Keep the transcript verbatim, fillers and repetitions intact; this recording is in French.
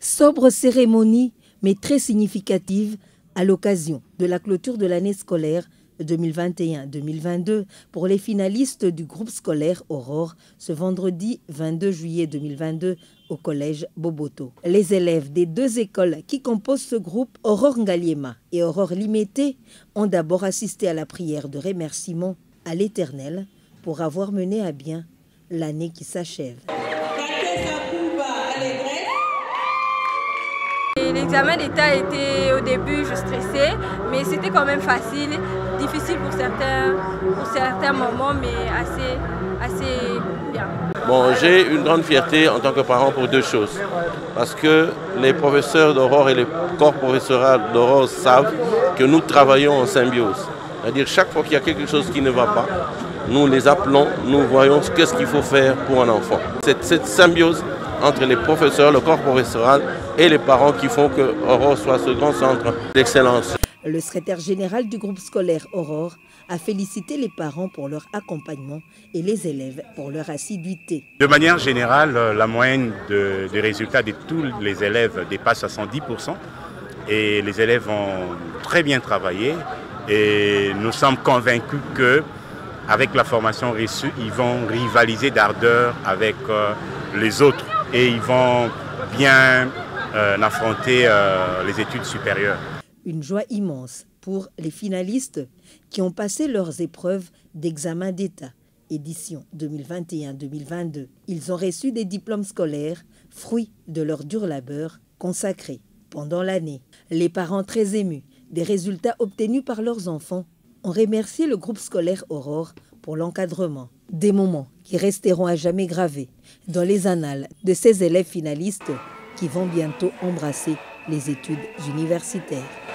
Sobre cérémonie, mais très significative à l'occasion de la clôture de l'année scolaire deux mille vingt et un deux mille vingt-deux pour les finalistes du groupe scolaire Aurore ce vendredi vingt-deux juillet deux mille vingt-deux au collège Boboto. Les élèves des deux écoles qui composent ce groupe, Aurore Ngaliema et Aurore Limété, ont d'abord assisté à la prière de remerciement à l'Éternel pour avoir mené à bien l'année qui s'achève. L'examen d'État était au début, je stressais, mais c'était quand même facile, difficile pour certains, pour certains moments, mais assez, assez bien. Bon, j'ai une grande fierté en tant que parent pour deux choses. Parce que les professeurs d'Aurore et les corps professoral d'Aurore savent que nous travaillons en symbiose. C'est-à-dire chaque fois qu'il y a quelque chose qui ne va pas, nous les appelons, nous voyons qu'est-ce qu'il faut faire pour un enfant. Cette, cette symbiose entre les professeurs, le corps professoral et les parents qui font que Aurore soit ce grand centre d'excellence. Le secrétaire général du groupe scolaire Aurore a félicité les parents pour leur accompagnement et les élèves pour leur assiduité. De manière générale, la moyenne de, des résultats de tous les élèves dépasse soixante-dix pour cent et les élèves ont très bien travaillé et nous sommes convaincus que avec la formation reçue, ils vont rivaliser d'ardeur avec euh, les autres et ils vont bien euh, affronter euh, les études supérieures. Une joie immense pour les finalistes qui ont passé leurs épreuves d'examen d'État, édition deux mille vingt et un deux mille vingt-deux. Ils ont reçu des diplômes scolaires, fruits de leur dur labeur consacré pendant l'année. Les parents très émus des résultats obtenus par leurs enfants ont remercié le groupe scolaire Aurore pour l'encadrement. Des moments qui resteront à jamais gravés dans les annales de ces élèves finalistes qui vont bientôt embrasser les études universitaires.